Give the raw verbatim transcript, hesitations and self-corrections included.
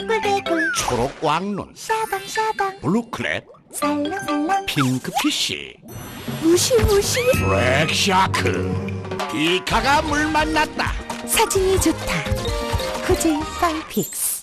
개굴개굴 초록 왕눈, 샤방샤방 블루크랩, 살랑살랑 핑크피쉬, 무시무시 블랙샤크. 비카가 물 만났다. 사진이 좋다. 후지 파이픽스